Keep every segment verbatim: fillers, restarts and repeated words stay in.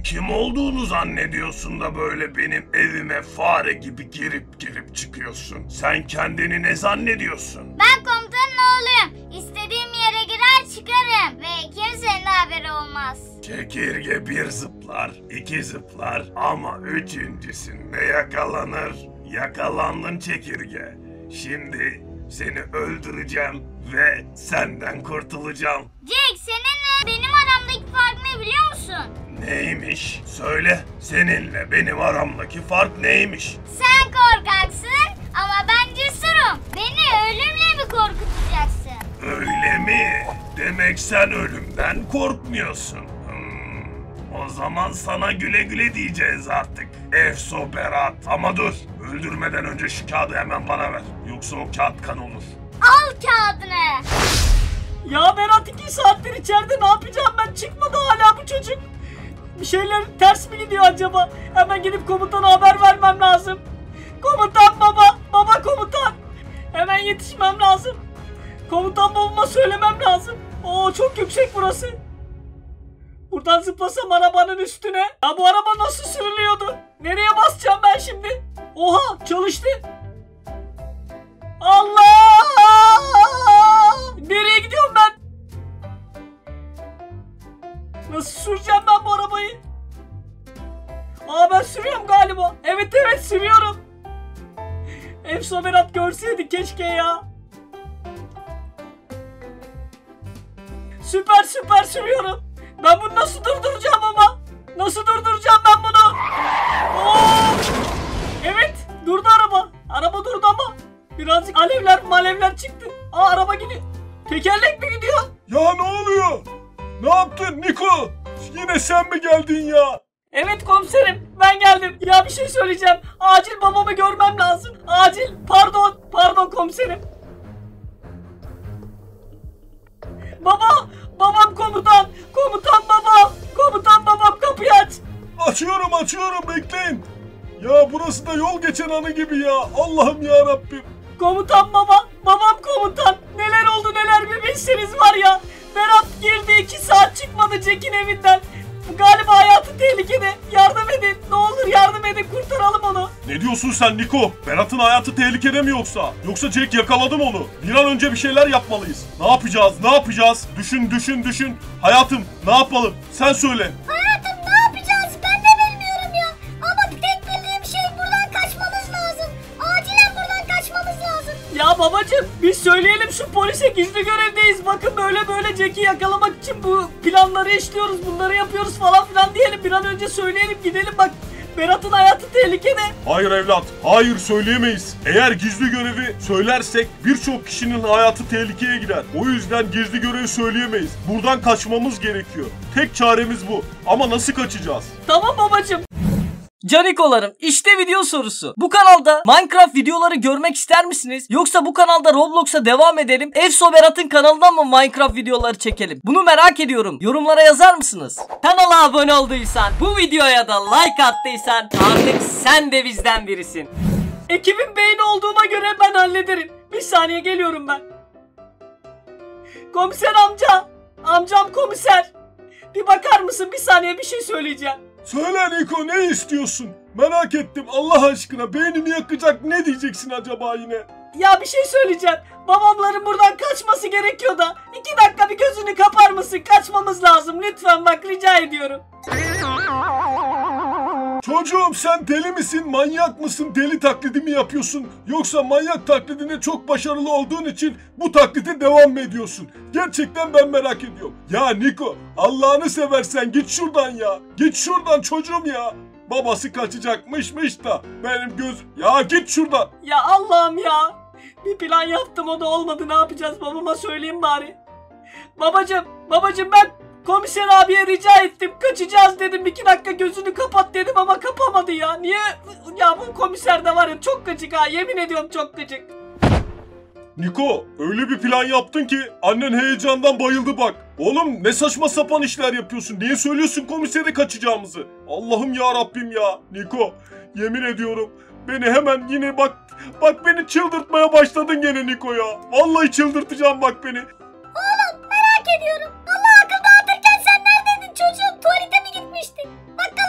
kim olduğunu zannediyorsun da böyle benim evime fare gibi girip girip çıkıyorsun? Sen kendini ne zannediyorsun? Ben komutanın oğluyum. İstediğim yere girer çıkarım ve kimsenin de haberi olmaz. Çekirge bir zıplar, iki zıplar ama üçüncüsünde yakalanır. Yakalandın çekirge. Şimdi seni öldüreceğim ve senden kurtulacağım. Jack, seninle benim aramdaki fark ne biliyor musun? Neymiş? Söyle. Seninle benim aramdaki fark neymiş? Sen korkaksın ama ben cesurum. Beni ölümle mi korkutacaksın? Öyle mi? Demek sen ölümden korkmuyorsun. Hmm, o zaman sana güle güle diyeceğiz artık. Efso Berat. Ama dur. Öldürmeden önce şu kağıdı hemen bana ver. Yoksa o kağıt kan olur. Al kağıdını. Ya Berat, iki saattir içeride, ne yapacağım ben? Çıkmadı hala bu çocuk. Bir şeyler ters mi gidiyor acaba? Hemen gidip komutana haber vermem lazım. Komutan baba, baba komutan. Hemen yetişmem lazım. Komutan babama söylemem lazım. Oo, çok yüksek burası. Buradan zıplasam arabanın üstüne. Ya bu araba nasıl sürülüyordu? Nereye basacağım ben şimdi? Oha, çalıştı. Allah! Nereye gidiyorum ben? Nasıl süreceğim ben bu arabayı? Aa, ben sürüyorum galiba. Evet evet sürüyorum. Efso Berat görseydi keşke ya. Süper süper sürüyorum. Ben bunu nasıl durduracağım ama? Nasıl durduracağım ben bunu? Oo! Evet, durdu araba. Araba durdu ama birazcık alevler malevler çıktı. Aa, araba gidiyor. Tekerlek mi gidiyor? Ya ne oluyor? Ne yaptın Niko? Yine sen mi geldin ya? Evet komiserim, ben geldim. Ya bir şey söyleyeceğim. Acil babamı görmem lazım. Acil. Pardon. Pardon komiserim. Baba. Babam komutan. Komutan babam. Komutan babam, kapıyı aç. Açıyorum açıyorum, bekleyin. Ya burası da yol geçen anı gibi ya. Allah'ım ya Rabbim. Komutan baba. Babam komutan. Neler oldu neler bir bilseniz var ya. Berat girdi, iki saat çıkmadı Jack'in evinden. Galiba hayatı tehlikede. Yardım edin. Ne olur yardım edin. Kurtaralım onu. Ne diyorsun sen Niko? Berat'ın hayatı tehlikede mi yoksa? Yoksa Jack yakaladı mı onu? Bir an önce bir şeyler yapmalıyız. Ne yapacağız? Ne yapacağız? Düşün düşün düşün. Hayatım ne yapalım? Sen söyle. Hayatım, ne yapacağız? Ben de bilmiyorum ya. Ama tek bildiğim şey buradan kaçmamız lazım. Acilen buradan kaçmamız lazım. Ya babacım, biz söyleyelim şu polise, gizli görevdeyiz. Bakın böyle böyle Jack'i yakalamak için bu planları işliyoruz. Bunları yapıyoruz falan filan diyelim. Bir an önce söyleyelim, gidelim bak. Berat'ın hayatı tehlikede. Hayır evlat, hayır söyleyemeyiz. Eğer gizli görevi söylersek birçok kişinin hayatı tehlikeye girer. O yüzden gizli görevi söyleyemeyiz. Buradan kaçmamız gerekiyor. Tek çaremiz bu. Ama nasıl kaçacağız? Tamam babacım. Canikolarım, işte video sorusu. Bu kanalda Minecraft videoları görmek ister misiniz? Yoksa bu kanalda Roblox'a devam edelim, Efso Berat'ın kanalından mı Minecraft videoları çekelim? Bunu merak ediyorum. Yorumlara yazar mısınız? Kanala abone olduysan, bu videoya da like attıysan artık sen de bizden birisin. Ekibin beyni olduğuma göre ben hallederim. Bir saniye, geliyorum ben. Komiser amca. Amcam komiser. Bir bakar mısın? Bir saniye, bir şey söyleyeceğim. Söyle Niko, ne istiyorsun? Merak ettim Allah aşkına, beynimi yakacak ne diyeceksin acaba yine? Ya bir şey söyleyeceğim. Babamların buradan kaçması gerekiyor da. İki dakika bir gözünü kapar mısın? Kaçmamız lazım lütfen, bak rica ediyorum. Çocuğum sen deli misin, manyak mısın, deli taklidi mi yapıyorsun? Yoksa manyak taklidinde çok başarılı olduğun için bu taklide devam mı ediyorsun? Gerçekten ben merak ediyorum. Ya Niko, Allah'ını seversen git şuradan ya. Git şuradan çocuğum ya. Babası kaçacakmışmış da benim göz... Ya git şuradan. Ya Allah'ım ya. Bir plan yaptım, o da olmadı, ne yapacağız? Babama söyleyeyim bari. Babacım, babacım ben komiser abiye rica ettim. Kaçacağız dedim. iki dakika gözünü kapat dedim ama kapamadı ya. Niye? Ya bu komiser de var ya, çok gıcık ha. Yemin ediyorum çok gıcık. Niko, öyle bir plan yaptın ki annen heyecandan bayıldı bak. Oğlum ne saçma sapan işler yapıyorsun. Niye söylüyorsun komisere kaçacağımızı? Allah'ım ya Rabbim ya. Niko, yemin ediyorum beni hemen yine bak bak beni çıldırtmaya başladın gene Niko ya. Vallahi çıldırtacağım bak beni. Oğlum, merak ediyorum. Allah akıl dağıtırken sen neredeydin çocuğum? Tuvalete mi gitmiştin? Bakkal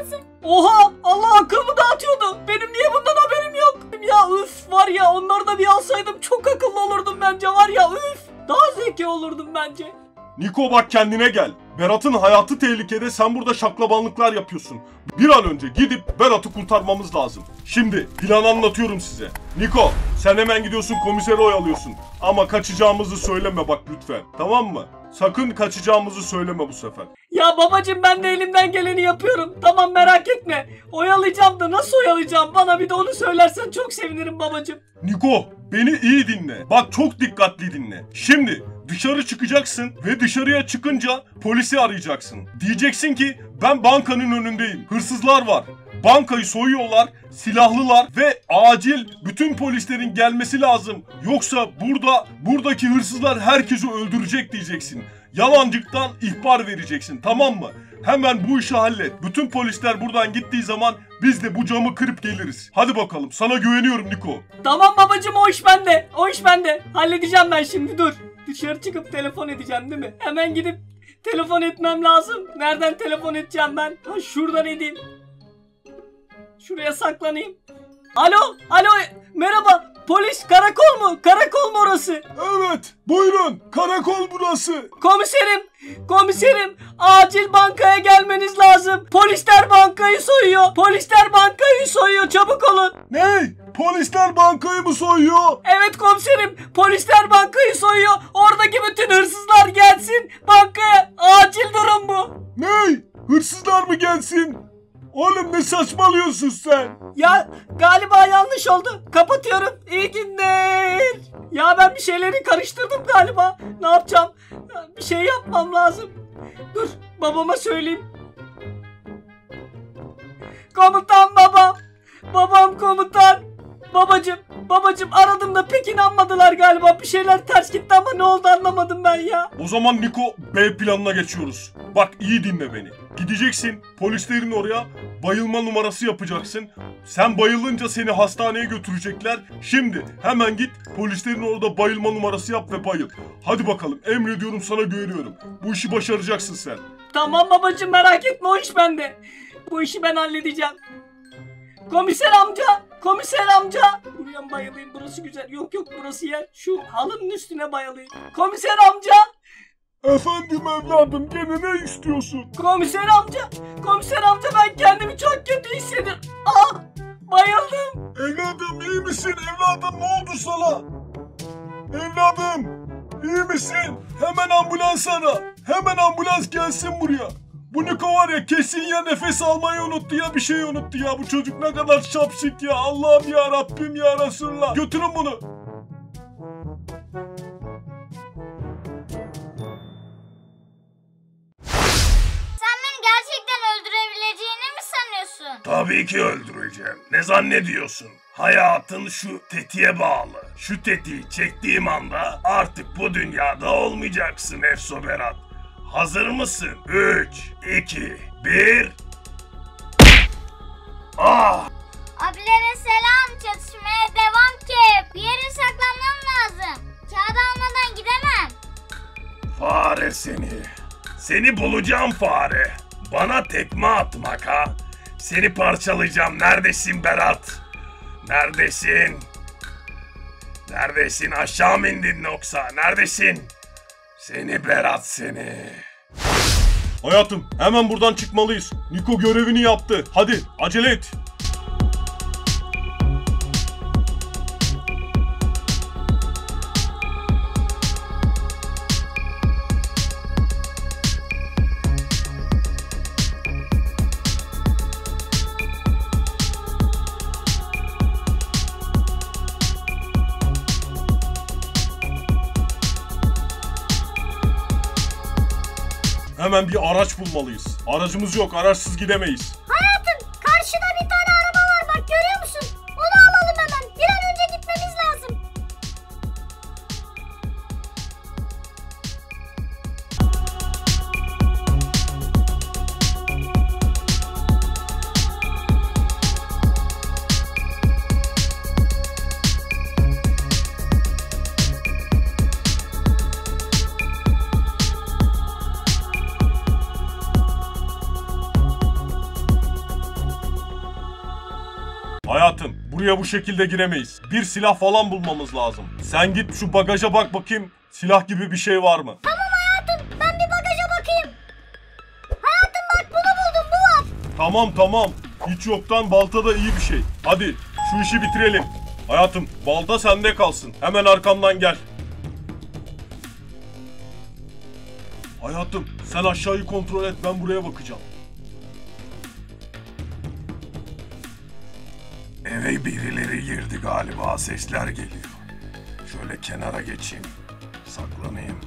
cezası. Oha, Allah akıllı dağıtıyordu. Benim niye bundan haberim yok? Ya üf, var ya, onları da bir alsaydım çok akıllı olurdum bence, var ya üf. Daha zeki olurdum bence. Niko bak kendine gel. Berat'ın hayatı tehlikede, sen burada şaklabanlıklar yapıyorsun. Bir an önce gidip Berat'ı kurtarmamız lazım. Şimdi plan anlatıyorum size. Niko sen hemen gidiyorsun, komiseri oyalıyorsun. Ama kaçacağımızı söyleme bak lütfen, tamam mı? Sakın kaçacağımızı söyleme bu sefer. Ya babacım, ben de elimden geleni yapıyorum. Tamam, merak etme. Oyalayacağım da nasıl oyalayacağım? Bana bir de onu söylersen çok sevinirim babacım. Niko beni iyi dinle. Bak çok dikkatli dinle. Şimdi dışarı çıkacaksın ve dışarıya çıkınca polisi arayacaksın. Diyeceksin ki ben bankanın önündeyim. Hırsızlar var. Bankayı soyuyorlar, silahlılar ve acil bütün polislerin gelmesi lazım. Yoksa burada buradaki hırsızlar herkesi öldürecek diyeceksin. Yalancıktan ihbar vereceksin, tamam mı? Hemen bu işi hallet. Bütün polisler buradan gittiği zaman biz de bu camı kırıp geliriz. Hadi bakalım, sana güveniyorum Niko. Tamam babacım, o iş bende. O iş bende. Halledeceğim ben şimdi, dur. Dışarı çıkıp telefon edeceğim değil mi? Hemen gidip telefon etmem lazım. Nereden telefon edeceğim ben? Ha, şuradan edeyim. Şuraya saklanayım. Alo, alo, merhaba. Polis, karakol mu? Karakol mu orası? Evet, buyurun. Karakol burası. Komiserim, komiserim. Acil bankaya gelmeniz lazım. Polisler bankayı soyuyor. Polisler bankayı soyuyor. Çabuk olun. Ne? Polisler bankayı mı soyuyor? Evet komiserim. Polisler bankayı soyuyor. Oradaki bütün hırsızlar gelsin. Bankaya acil durum bu. Ne? Hırsızlar mı gelsin? Oğlum ne saçmalıyorsun sen? Ya galiba yanlış oldu. Kapatıyorum. İyi günler. Ya ben bir şeyleri karıştırdım galiba. Ne yapacağım? Bir şey yapmam lazım. Dur, babama söyleyeyim. Komutan babam. Babam komutan. Babacım, babacım aradım da pek inanmadılar galiba. Bir şeyler ters gitti ama ne oldu anlamadım ben ya. O zaman Niko, B planına geçiyoruz. Bak iyi dinle beni. Gideceksin polislerin oraya, bayılma numarası yapacaksın. Sen bayılınca seni hastaneye götürecekler. Şimdi hemen git polislerin orada bayılma numarası yap ve bayıl. Hadi bakalım, emrediyorum, sana güveniyorum. Bu işi başaracaksın sen. Tamam babacım, merak etme, o iş bende. Bu işi ben halledeceğim. Komiser amca, komiser amca. Buraya mı bayılayım? Burası güzel. Yok yok, burası yer. Şu halının üstüne bayılayım. Komiser amca. Efendim evladım, gene ne istiyorsun? Komiser amca, komiser amca, ben kendimi çok kötü hissediyorum. Ah, bayıldım. Evladım iyi misin? Evladım ne oldu sana? Evladım iyi misin? Hemen ambulans ara. Hemen ambulans gelsin buraya. Bu Niko var ya, kesin ya nefes almayı unuttu ya bir şey unuttu ya. Bu çocuk ne kadar şapşik ya. Allah'ım ya Rabbim ya Resulullah. Götürün bunu. Sen beni gerçekten öldürebileceğini mi sanıyorsun? Tabii ki öldüreceğim. Ne zannediyorsun? Hayatın şu tetiğe bağlı. Şu tetiği çektiğim anda artık bu dünyada olmayacaksın Efso Berat. Hazır mısın? üç, iki, bir. Ah! Abilere selam, çatışmaya devam ki. Bir yere saklanmam lazım. Kağıt almadan gidemem. Fare seni. Seni bulacağım fare. Bana tekme atmak ha. Seni parçalayacağım. Neredesin Berat? Neredesin? Neredesin? Aşağı mı indin yoksa? Neredesin? Seni Berat seni. Hayatım hemen buradan çıkmalıyız. Niko görevini yaptı. Hadi acele et. Hemen bir araç bulmalıyız. Aracımız yok, araçsız gidemeyiz. Hayatım, karşıda bir tane araba var, bak görüyor musun? Onu alalım hemen. Bir an önce gitmemiz lazım. Buraya bu şekilde giremeyiz. Bir silah falan bulmamız lazım. Sen git şu bagaja bak bakayım. Silah gibi bir şey var mı? Tamam hayatım, ben bir bagaja bakayım. Hayatım bak, bunu buldum, bu var. Tamam tamam. Hiç yoktan balta da iyi bir şey. Hadi şu işi bitirelim. Hayatım balta sende kalsın. Hemen arkamdan gel. Hayatım sen aşağıyı kontrol et, ben buraya bakacağım. Eve birileri girdi galiba, sesler geliyor. Şöyle kenara geçeyim. Saklanayım.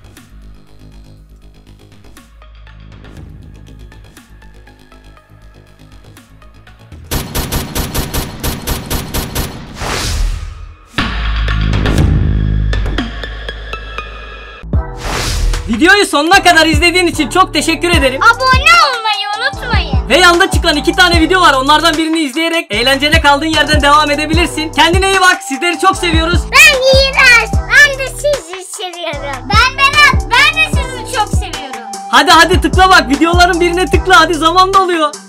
Videoyu sonuna kadar izlediğin için çok teşekkür ederim. Abone olmayı unutmayın. Ve yanda çıkan iki tane video var. Onlardan birini izleyerek eğlenceli kaldığın yerden devam edebilirsin. Kendine iyi bak. Sizleri çok seviyoruz. Ben İğrenç. Ben de sizi seviyorum. Ben Berat. Ben de sizi çok seviyorum. Hadi hadi tıkla bak. Videoların birine tıkla. Hadi zaman doluyor.